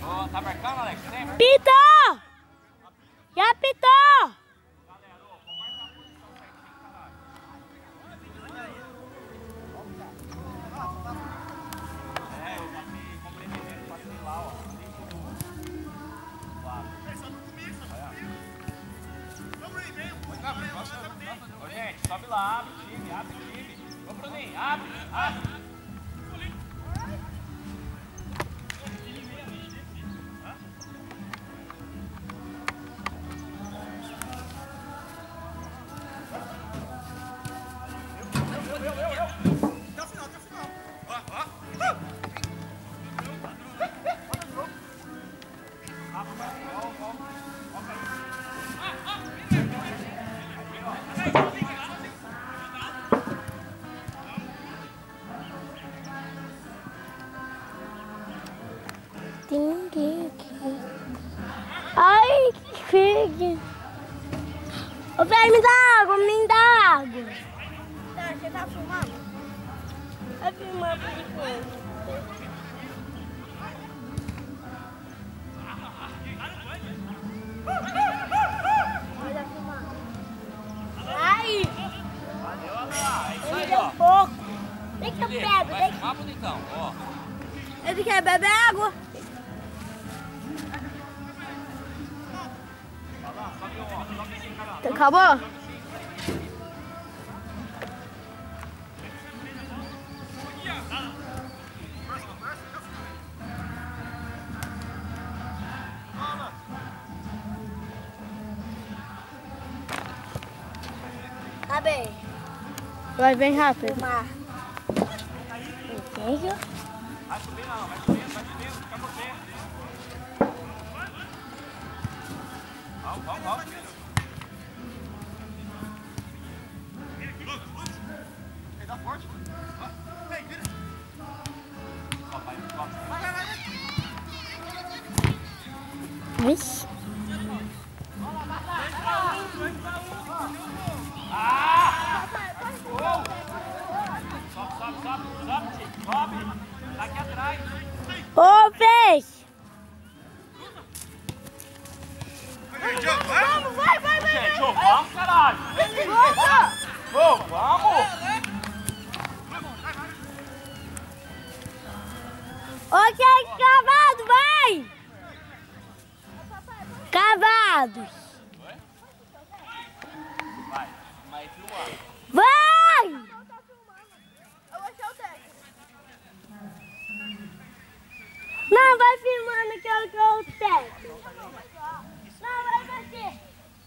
Tá marcando, Alex? Pitou! Já pitou! Ô, gente, sobe lá, abre o time, abre o time. Ô, Bruninho, abre, abre. Ai, que feio. Ô, velho, me dá água, me dá água. Tá, você tá filmando? Vai filmar por enquanto. Vai dar filmando. Ai, Valeu, olha lá. É isso aí, deu ó. um pouco. Deixa que eu pego, Vai deixa. filmar, bonitão, ó. Ele quer beber água? Sobe um, ó. Sobe assim, cara. Acabou? Tá bem. Vai bem rápido. Filmar. Entende? Vai subir não, vai subindo, fica você. Vamos. Ele dá forte, mano. Vem, vira. Vai. Vixe. Sobe. Tá aqui atrás. Ô, peixe. Vamos, vai. Gente, ô, vamos, caralho. Ô, vamos. Ok, cavado, vai. Cavados. Vai filmar. Vai. Eu achei o técnico. Não, vai filmando que eu sou o técnico. Não, vai bater.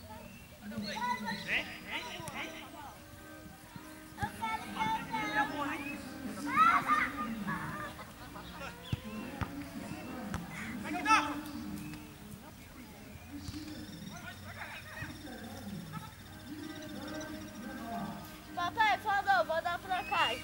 Papai falou, vou dar pra caixa.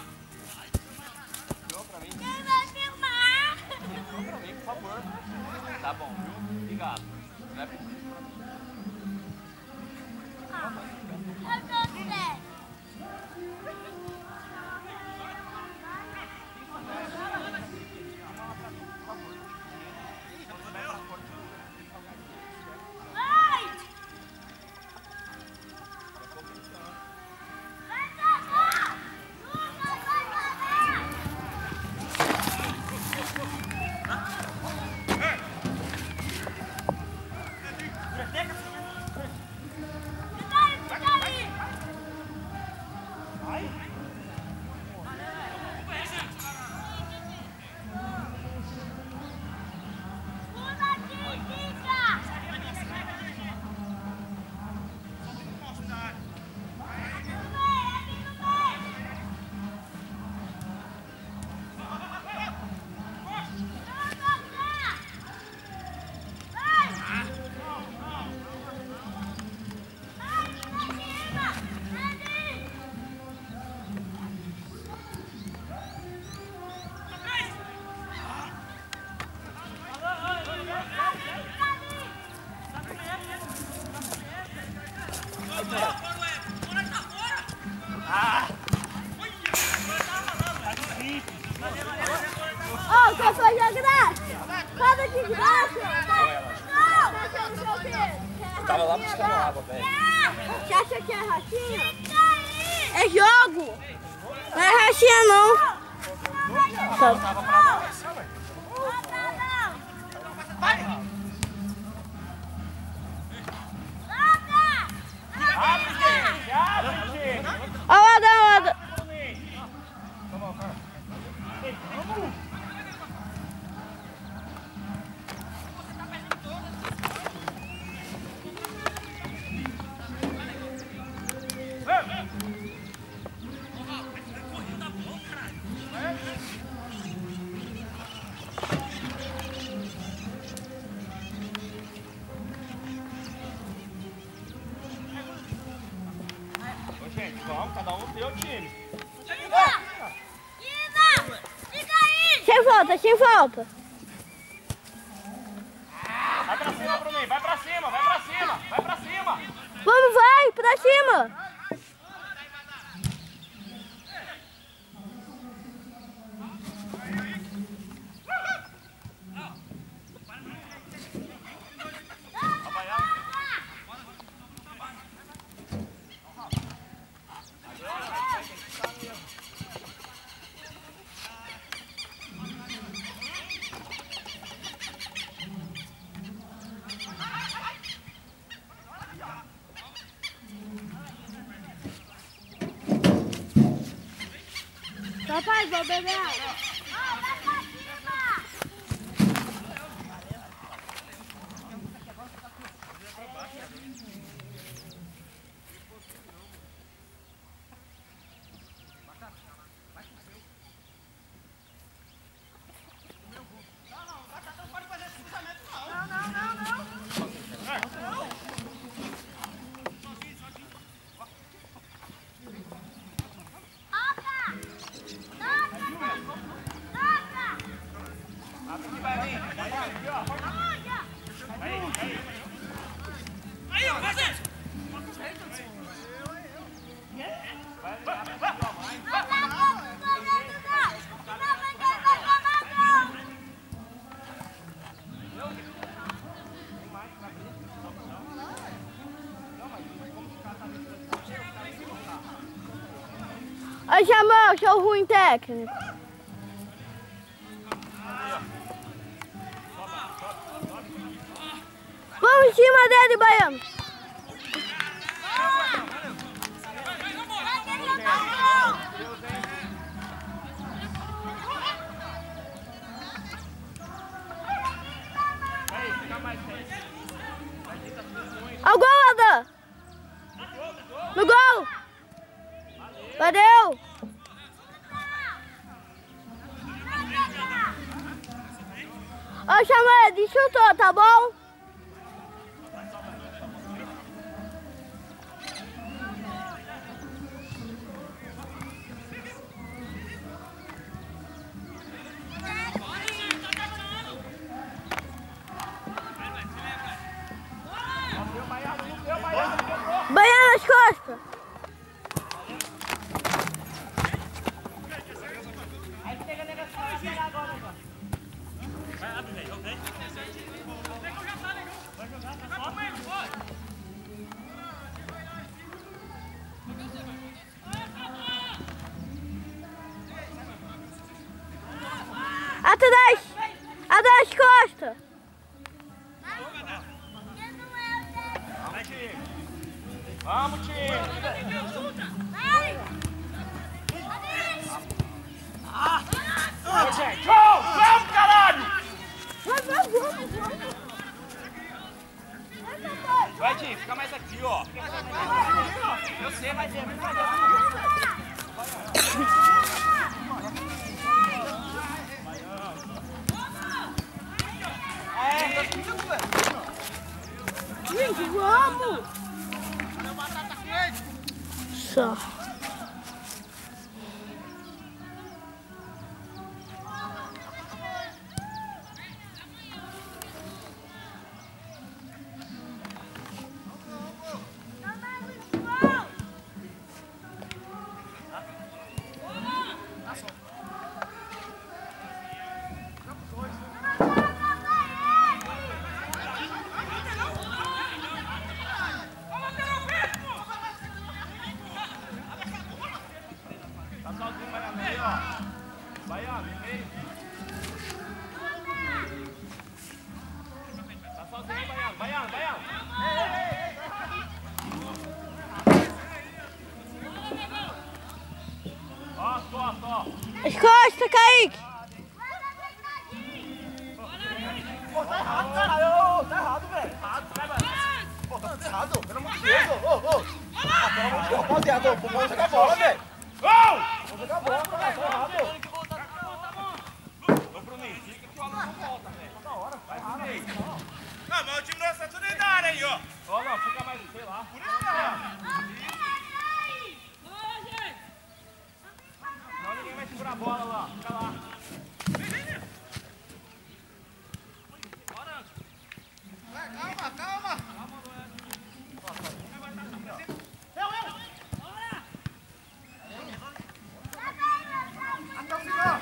Deu pra mim? Quem vai filmar? Deu pra mim, por favor. Tá bom, viu? Obrigado. Não é Sai daqui de baixo! Não! Eu tava lá buscando água, velho. Você acha que é rachinha? É jogo! Não é rachinha, não! Tava pra nós. Abre, gente! Abre, gente! Olha lá, dá. Ô, gente, vamos, cada um no seu time. Sem falta. Vai pra cima, Bruninho, vai pra cima, vai pra cima, vai pra cima. Vamos, vai, pra cima. Papai, vou beber água. Aí chamou, show ruim técnico. Vamos em cima dele, Baiano. Ao gol, Adam! No gol! Valeu! Ó, chama ele, chutou, tá bom? Baiano nas costas! Atrás costas! Vamos, time! Ô, gente, vamos, caralho! Vai, Tim, fica mais aqui, ó. Eu sei, mas é muito mais Gente, vamos! Só. costa, Kaique. Pô, tá errado, velho. Pô, tá tudo errado, pelo amor de Deus, ô. Pelo amor de Deus, rapaziada, vamos jogar bola, velho. Vamos jogar bola, tá errado. Ô, Bruninho, fica que o aluno não volta, velho. Da hora, vai errado. Não, mas o time nosso tá tudo dentro da área aí, ó. Ó, não, fica mais, sei lá. Por isso mesmo. Não, ninguém vai segurar a bola lá. Fica lá. Calma. Até o final.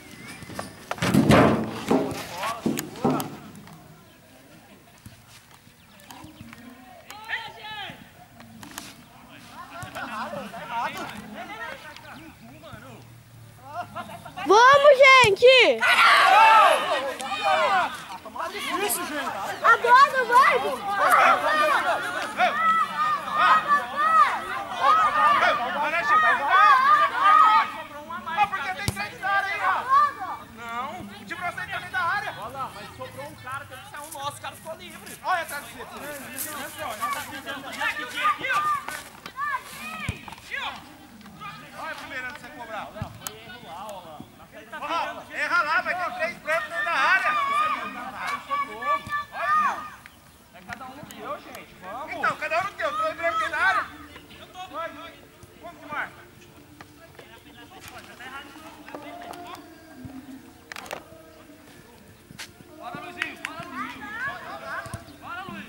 Vamos, gente! Tá difícil, gente. Agora vai! Ah, porque tem 3 da área aí, ó. Não, o time nosso tá dentro da área. Olha lá, mas sobrou um cara que ele saiu nosso, o cara ficou livre. Olha atrás do centro. Olha a primeira antes de você cobrar. Não, foi erro lá, ó lá. Erra lá, vai ter 3 brancos dentro da área. Sobrou. Olha. É cada um no seu, gente. Vamos. Então, cada um no teu. 3 brancos dentro da área. Como que marca? Bora, Luizinho. Bora, Luiz.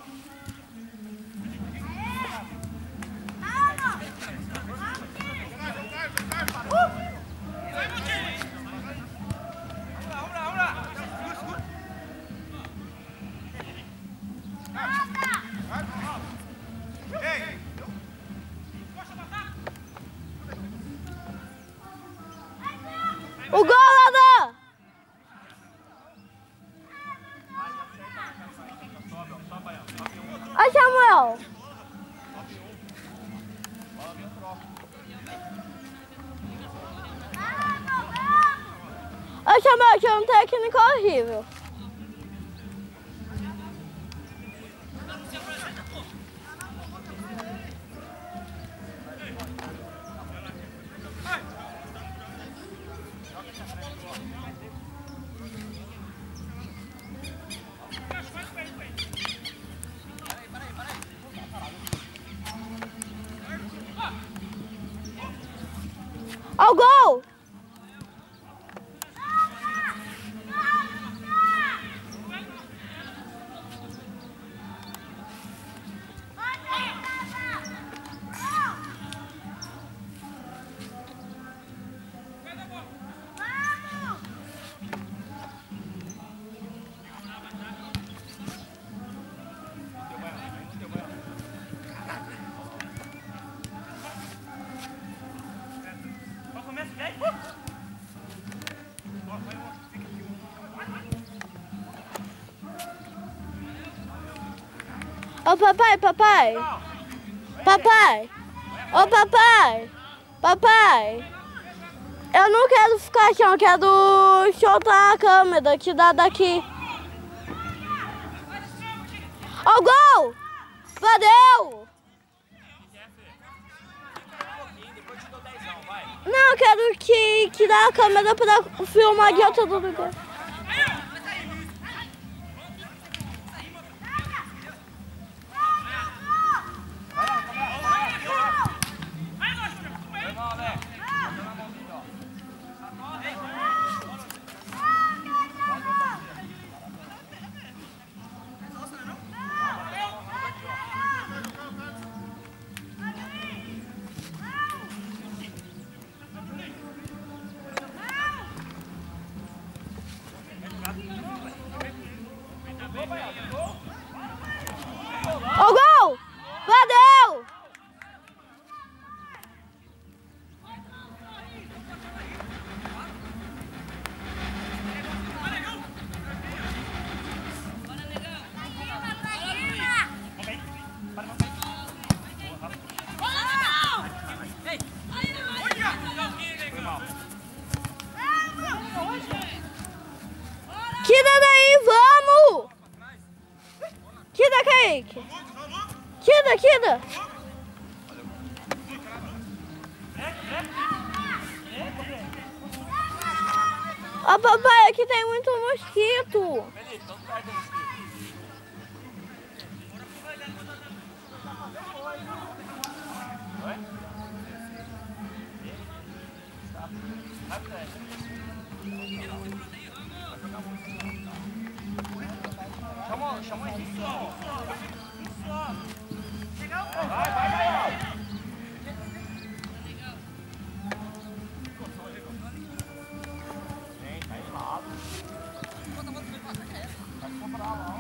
Vamos lá. Ei. O gol, Ladã! Ó, Samuel! Ô, Samuel, tinha um técnico horrível. Ó, o gol! Ô, papai! Papai! Ô, papai! Eu não quero ficar aqui, eu quero soltar a câmera, te dar daqui. Ó, gol! Valeu! Não, eu quero que dá a câmera pra filmar de outro lugar. Ó, gol! Valeu! Kaique. Kida. Ó, papai, aqui tem muito mosquito. Felipe, então tu pega o mosquito. Oi? Chama o Henrique. Vai. Tá errado. Vai comprar lá.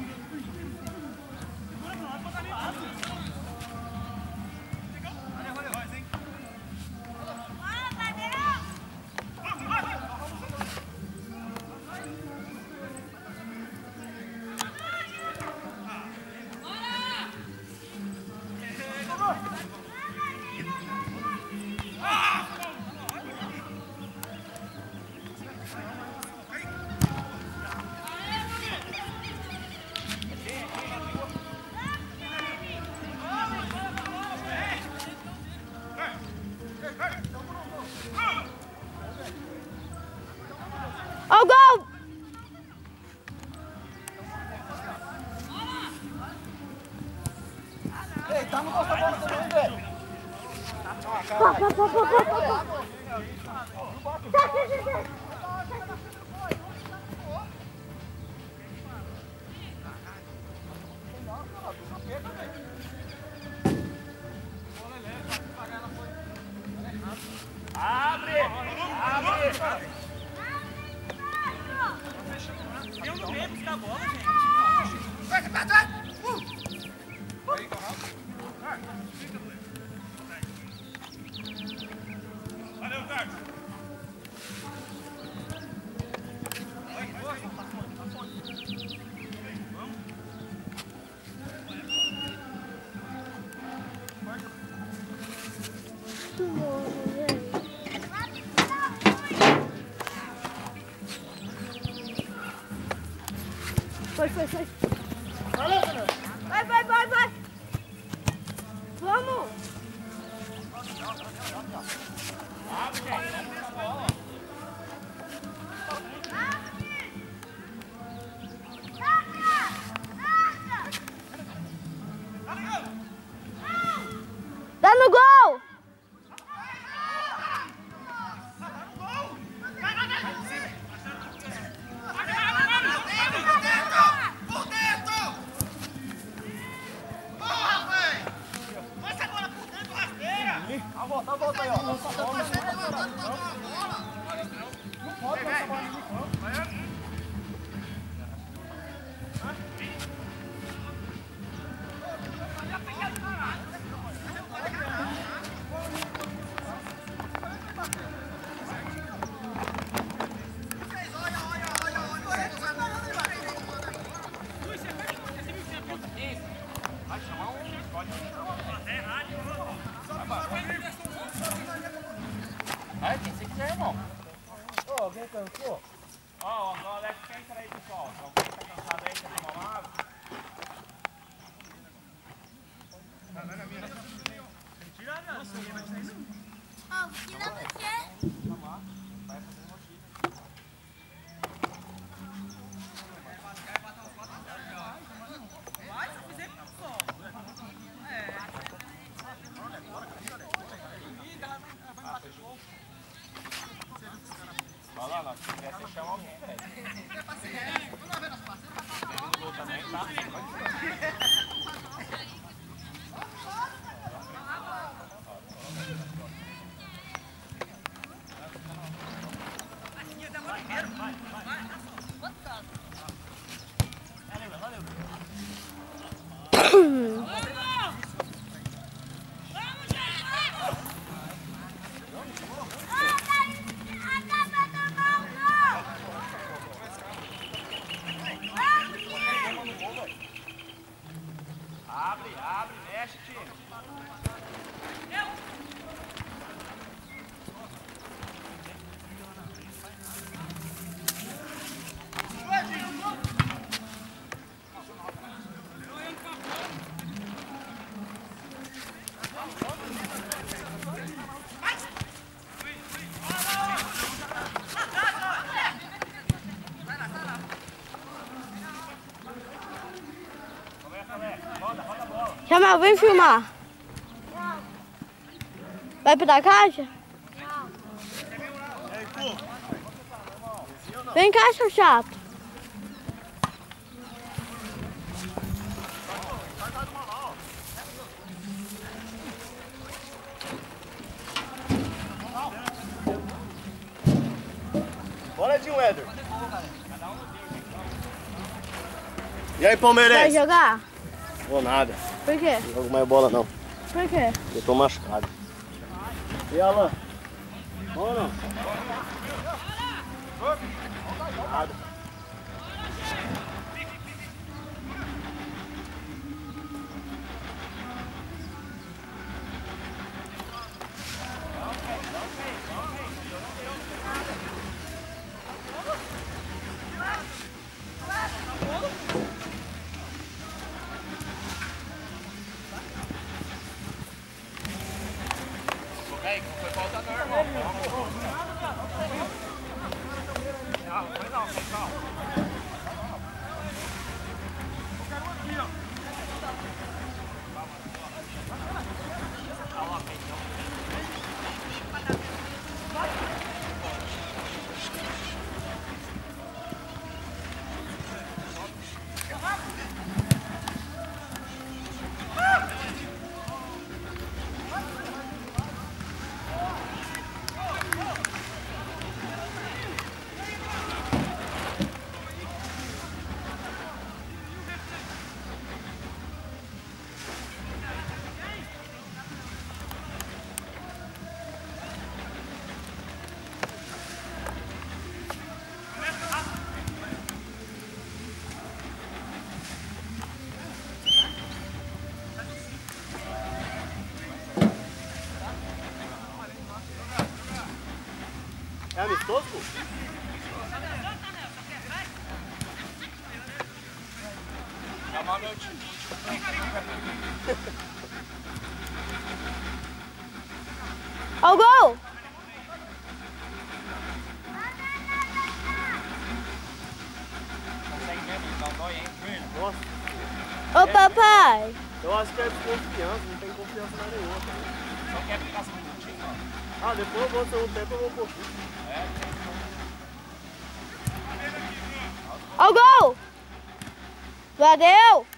Ó o gol! Ei, tá no gosto da bola também, velho. Abre! Eu não lembro da bola, gente. Valeu, Carlos. Foi. Vai. Vamos. Dá no gol. A volta aí, ó. Não pode passar a bola no campo. Vai chamar um. Pode vai, quem você quiser, irmão. Ô, alguém cansou? Ó, o Alex quer entrar aí, pessoal. Alguém tá cansado aí, quer tomar uma água? Olha lá, nós quer você chama alguém, velho. Ele no gol também, tá? Chama, vem filmar. Vai pra caixa? Vem cá, seu chato. Bora, Edinho Éder. E aí, Palmeirense? Vai jogar? Vou nada. Por quê? Não jogo mais bola, não. Por quê? Eu tô machucado. E Alan? Vamos ou não? Nada. Ei, não foi falta não, irmão. Não, foi não, calma. É amistoso? Chamar meu time. Ó o gol! Consegue mesmo, dá um dói, hein? Nossa, Ô papai! eu acho que é desconfiança, não tem confiança na nenhuma. Só quer ficar sem minutinho, ó. Ah, depois eu vou, se eu tempo eu vou por fim. Ó o gol! Valeu!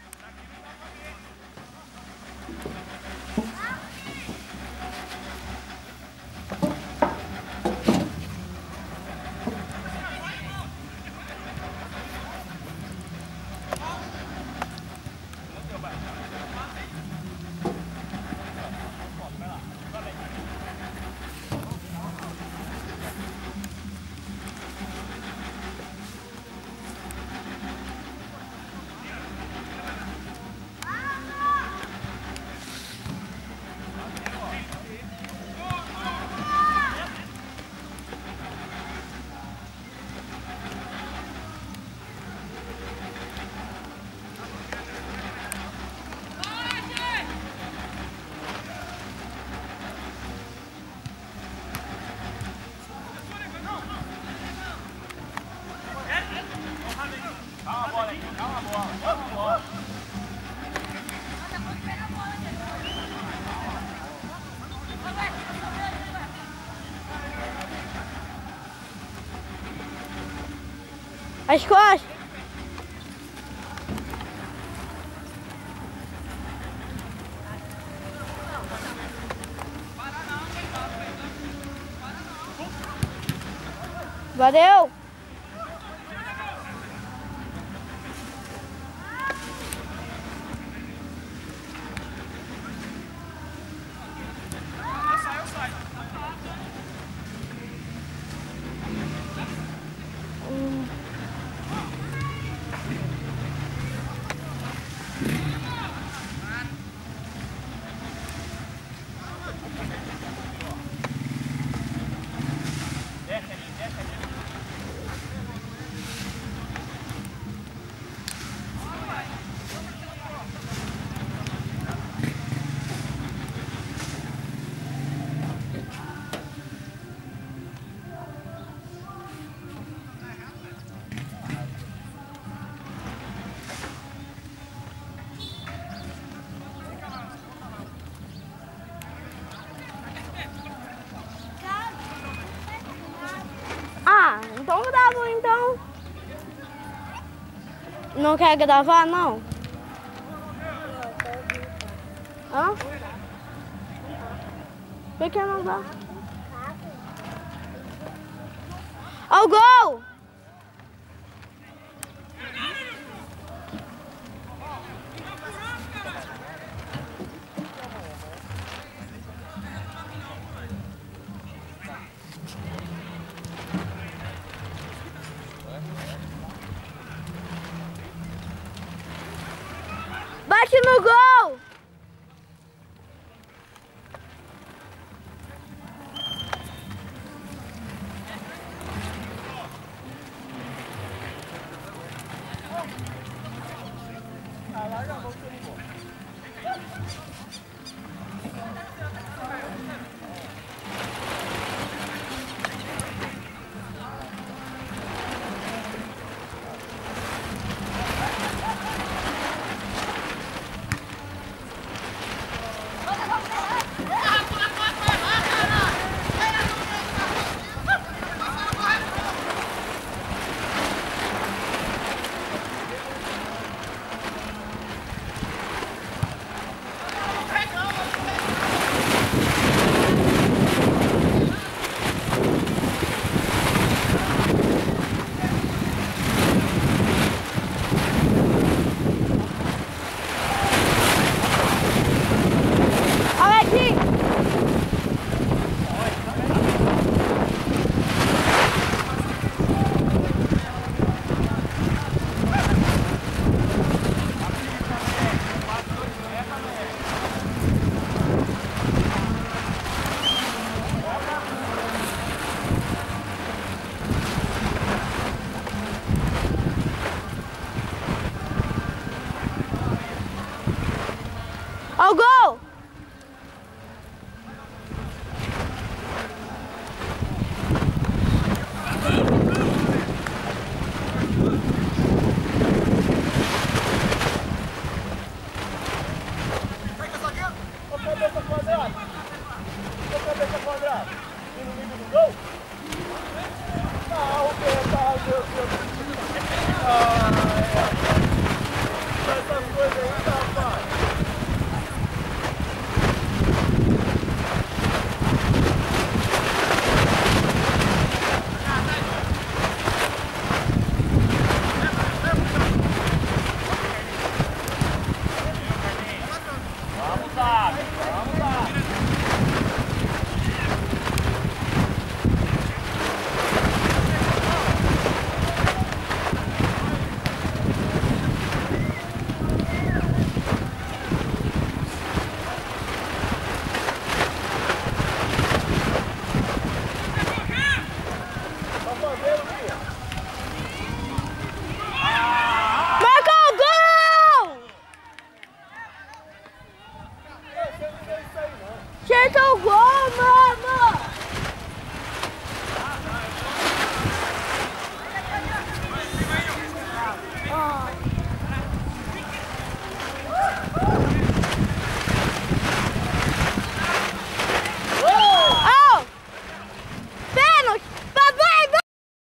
Calma a bola aí, calma a bola. Vamos a bola. As costas! Valeu! Não quer gravar, não? Hã? Por que não dá? Ó o gol! Bate no gol! Ó o gol! Ô cabeça quadrada! Ô cabeça quadrada! Inimigo do gol? Ah, o Roberto, meu Deus! Essas coisas aí, rapaz! Vamos lá, vamos lá. Marcou o gol! Acertou o gol, mano! Ó.